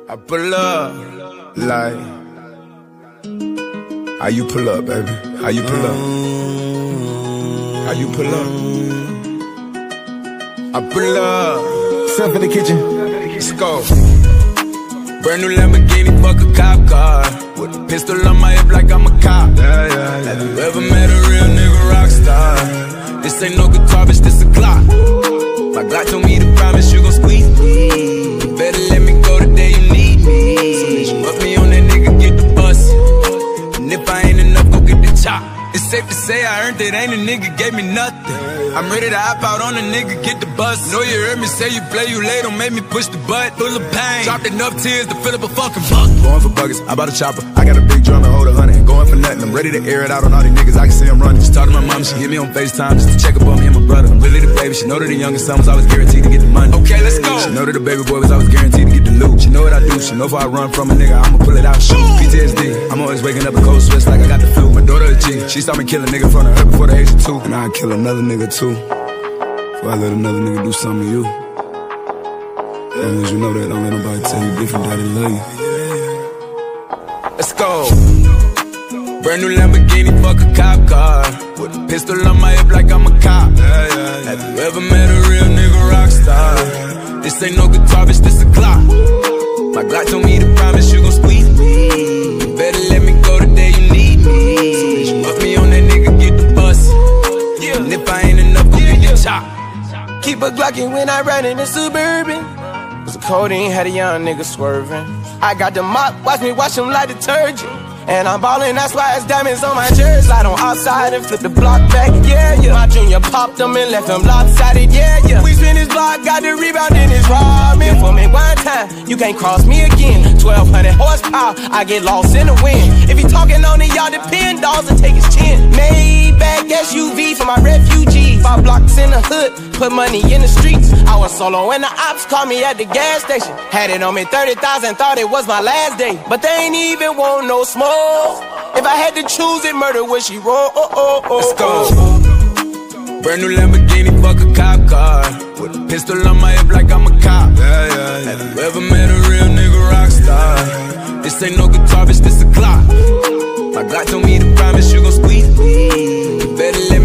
I pull up, like, how you pull up, baby? How you pull up? How you pull up? I pull up. Stuff in the kitchen. Let's go. Brand new Lamborghini, fuck a cop car. With a pistol on my hip like I'm a cop. Have you ever met a real nigga rock star? This ain't no guitar, bitch, this a Glock. My Glock told me to promise you gon' squeeze me. You better let me go the day you need me. So put me on that nigga, get the bus. And if I ain't enough, go get the chop. It's safe to say I earned it, ain't a nigga gave me nothing. I'm ready to hop out on a nigga, get the bus. Know you heard me say you play, you late, don't make me push the butt. Full of pain, dropped enough tears to fill up a fucking buck. Going for buggers, I bought a chopper. I got a big drum and hold 100. Going for nothing, I'm ready to air it out on all these niggas. I can see I'm running. Just talk to my mom, she hit me on FaceTime just to check up on me and my brother. I'm really the baby, she know that the youngest son was always guaranteed to get the money. Okay, let's go. She know that the baby boy was always guaranteed to get the loot. She know what I do, she know if I run from a nigga, I'ma pull it out, shoot. PTSD, I'm always waking up in cold sweats like I got the flu. My daughter a G, she saw me kill a nigga in front of her before the age of 2. And I'd kill another nigga too, before I let another nigga do something to you. As long as you know that, don't let nobody tell you different, daddy love you. Let's go. Brand new Lamborghini, fuck a cop car. With a pistol on my hip like I'm a cop. Have you ever met a real nigga rock star? This ain't no guitar, bitch, this a Glock. My Glock told me to promise you gon' squeeze me. You better let me go the day you need me. So put me on that nigga, get the bus. And if I ain't enough, go get the chop. Keep a Glockin' when I ride in the Suburban. Cause the codeine had a young nigga swerving. I got the mop, watch me wash him like detergent. And I'm ballin', that's why it's diamonds on my jersey. Slide on outside and flip the block back, yeah, yeah. My junior popped them and left them lopsided, yeah, yeah. We spin his block, got the rebound in his robbing. For me one time, you can't cross me again. 1200 horsepower, I get lost in the wind. If he talking on it, y'all depend, dolls and take his chin. Maybach SUV for my refugees. 5 blocks in the hood, put money in the streets. I was solo and the ops called me at the gas station. Had it on me 30,000, thought it was my last day. But they ain't even want no smoke. If I had to choose it, murder would she roll? Let's go. Brand new Lamborghini, fuck a cop car. With a pistol on my hip like I'm a cop. Have you ever met a real nigga rock star? This ain't no guitar, bitch, this a Glock. My Glock told me to promise you gon' squeeze me. You better let